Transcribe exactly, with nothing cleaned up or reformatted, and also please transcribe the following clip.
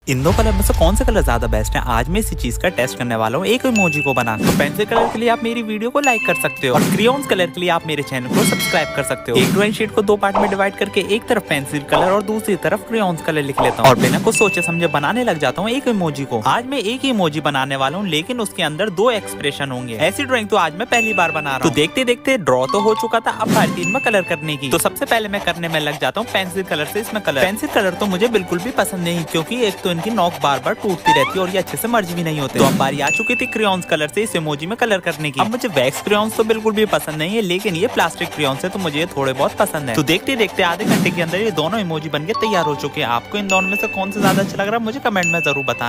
इन दो कलर में से कौन सा कलर ज्यादा बेस्ट है, आज मैं इसी चीज का टेस्ट करने वाला हूँ एक इमोजी को बना। तो पेंसिल कलर के लिए आप मेरी वीडियो को लाइक कर सकते हो और क्रेयॉन्स कलर के लिए आप मेरे चैनल को सब्सक्राइब कर सकते हो। एक ड्राइंग शीट को दो पार्ट में डिवाइड करके एक तरफ पेंसिल कलर और दूसरी तरफ क्रेयॉन्स कलर लिख लेता हूँ और बिना कुछ सोचे समझे बनाने लग जाता हूँ एक इमोजी को। आज मैं एक ही इमोजी बनाने वाला हूँ, लेकिन उसके अंदर दो एक्सप्रेशन होंगे। ऐसी ड्राइंग तो आज मैं पहली बार बना रहा हूँ। तो देखते देखते ड्रॉ तो हो चुका था, अब बारी तीन में कलर करने की। तो सबसे पहले मैं करने में लग जाता हूँ पेंसिल कलर से इसमें कलर। पेंसिल कलर तो मुझे बिल्कुल भी पसंद नहीं, क्योंकि एक तो इनकी नोक बार बार टूटती रहती है और ये अच्छे से मर्ज भी नहीं होते। तो अब बारी आ चुकी थी क्रेयॉन्स कलर से इस इमोजी में कलर करने की। अब मुझे वैक्स क्रेयॉन्स तो बिल्कुल भी पसंद नहीं है, लेकिन ये प्लास्टिक क्रेयॉन्स है तो मुझे ये थोड़े बहुत पसंद है। तो देखते देखते आधे घंटे के अंदर ये दोनों इमोजी बन के तैयार हो चुके हैं। आपको इन दोनों में से कौन सा ज्यादा अच्छा लग रहा है मुझे कमेंट में जरूर बताना।